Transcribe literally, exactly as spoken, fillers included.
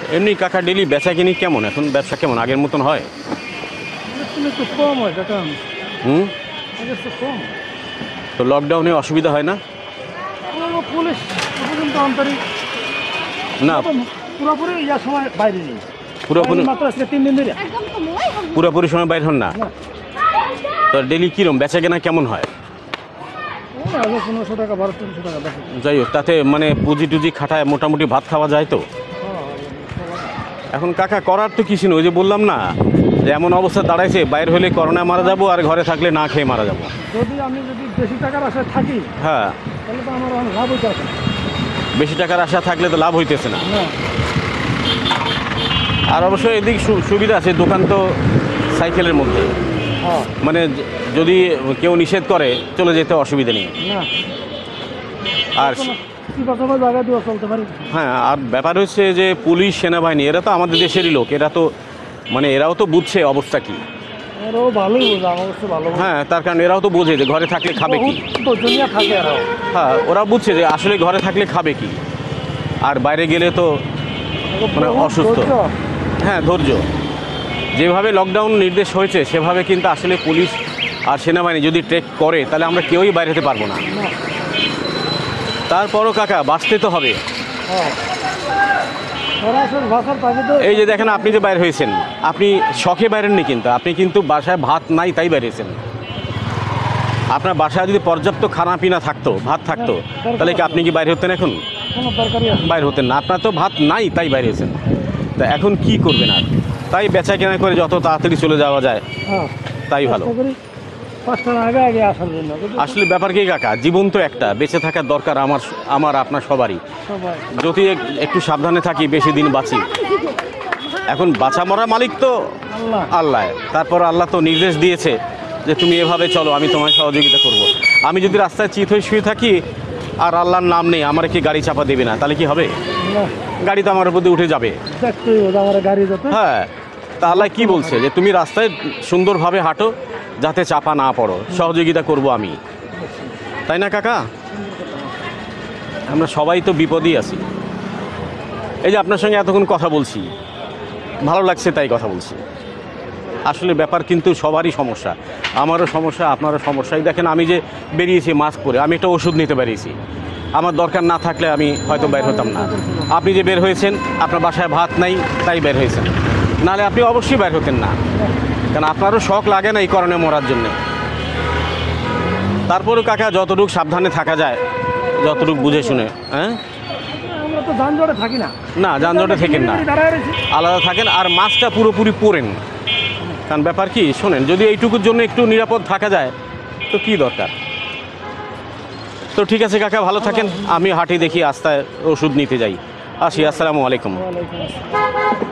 এমনি কাকা ডেলি বেচা কিনি কেমন, এখন ব্যবসা কেমন, আগের মতন হয়? একটু কম হয় কাকা, হুম, আগের তো কম। তো লকডাউনে অসুবিধা হয় না? ও পুলিশ পর্যন্ত আন্তরিক না, পুরোপুরি ইয়ার সময় বাইরে নেই, পুরোপুরি মাত্র আজকে তিন দিন ধরে পুরোপুরি সময় বাইর হন না। তো ডেলি কীরকম বেচা কেনা কেমন হয়? হাজার পনেরোশো টাকা বারো তিনশো টাকা বেশি। যাই হোক, তাতে মানে পুঁজি টুজি খাটায় মোটামুটি ভাত খাওয়া যায় তো। এখন কাকা করার তো কিছু নেই, ওই যে বললাম না যে এমন অবস্থা দাঁড়াইছে, বাইরে হলে করোনায় মারা যাবো আর ঘরে থাকলে না খেয়ে মারা যাবো। যদি আমি যদি বেশি টাকার আশায় থাকি হ্যাঁ, তাহলে তো আমার অনেক লাভ হইতে আসে। বেশি টাকার আশা থাকলে তো লাভ হইতেছে না। না আর অবশ্যই এদিক সু- সুবিধা আছে, দোকান তো সাইকেলের মধ্যে, হ্যাঁ মানে য- যদি কেউ নিষেধ করে চলে যেতে অসুবিধা নেই। না আর কি কথা জায়গা দিয়ে চলতে পারি। হ্যাঁ, আর ব্যাপার হচ্ছে যে পুলিশ সেনাবাহিনী এরা তো আমাদের দেশেরই লোক, এরা তো মানে এরাও তো বুঝছে অবস্থা কি। ওরাও ভালোই বোঝে, আমার অবশ্য ভালো বোঝে। হ্যাঁ, তার কারণ এরাও তো বোঝে যে ঘরে থাকলে খাবে কি। বহুত দুনিয়া থাকে এরাও। হ্যাঁ, ওরা বুঝছে যে আসলে ঘরে থাকলে খাবে কি, আর বাইরে গেলে তো মানে বহুত অসুস্থ। ধৈর্য। হ্যাঁ, ধৈর্য। যেভাবে লকডাউন নির্দেশ হয়েছে সেভাবে কিন্তু আসলে পুলিশ আর সেনাবাহিনী যদি ট্রেক করে তাহলে আমরা কেউই বাইরে হতে পারবো না। না, তারপরও কাকা বাঁচতে তো হবে। হ্যাঁ। সরাসরি ভাষার তাগিদে এই যে দেখেন আপনি যে বাইরে হয়েছেন, আপনি শখে বাইরেননি, কিন্তু আপনি কিন্তু বাসায় ভাত নাই তাই বাইরেছেন। আপনার বাসায় যদি পর্যাপ্ত খানা পিনা থাকতো, ভাত থাকতো, তাহলে কি আপনি কি বাইরে হতেন? এখন কোনো দরকারই আছে। বাইরে হতেন না, আপনার তো ভাত নাই তাই বাইরে হয়েছেন। তা এখন কি করবেন আর? তাই বেচা কেনা করে যত তাড়াতাড়ি চলে যাওয়া যায় হ্যাঁ, তাই ভালো। চেষ্টা করি পাঁচটার আগে আগে আসার জন্য, কিন্তু আসলে ব্যাপার কি কাকা, জীবন তো একটা, বেঁচে থাকার দরকার আমার আমার আপনার সবারই। সবাই যদি এক- একটু সাবধানে থাকি বেশি দিন বাঁচি। এখন বাঁচা মরা মালিক তো আল্লাহ। আল্লাহ, তারপর আল্লাহ তো নির্দেশ দিয়েছে যে তুমি এভাবে চলো, আমি তোমায় সহযোগিতা করব। আমি যদি রাস্তায় চিত হয়ে শুয়ে থাকি আর আল্লাহর নাম নেই, আমার কি গাড়ি চাপা দেবে না? তাহলে কি হবে? না, গাড়ি তো আমার উপর দিয়ে উঠে যাবে। দেখতেই বোঝা আমার গাড়ি যাতে। হ্যাঁ, তা আল্লাহ কি বলছে যে তুমি রাস্তায় সুন্দরভাবে হাঁটো, যাতে চাপা না পড়ো, সহযোগিতা করব আমি, তাই না কাকা? আমরা সবাই তো বিপদেই আছি। এই যে আপনার সঙ্গে এতক্ষণ কথা বলছি, ভালো লাগছে তাই কথা বলছি। আসলে ব্যাপার কিন্তু সবারই সমস্যা, আমারও সমস্যা, আপনারও সমস্যাই। দেখেন আমি যে বেরিয়েছি মাস্ক পরে, আমি একটা ওষুধ নিতে বেরিয়েছি, আমার দরকার না থাকলে আমি হয়তো বের হতাম না। আপনি যে বের হয়েছেন, আপনার বাসায় ভাত নাই তাই বের হয়েছেন, নাহলে আপনি অবশ্যই বের হতেন না, কারণ আপনারও শখ লাগে না এই করোনা মরার জন্যে। তারপরেও কাকা যতটুকু সাবধানে থাকা যায়, যতটুকু বুঝে শুনে। হ্যাঁ, আমরা তো যানজটে থাকি না। না যানজটে থেকেন না, দাঁড়ায় রয়েছি। আলাদা থাকেন আর মাস্কটা পুরোপুরি পরেন। কারণ ব্যাপার কি শোনেন, যদি এইটুকুর জন্য একটু নিরাপদ থাকা যায় তো কি দরকার। তো ঠিক আছে কাকা, ভালো থাকেন, আমি হাঁটি দেখি আস্তায় ওষুধ নিতে যাই, আসি। আসসালামু আলাইকুম। ওয়ালাইকুম আসসালাম।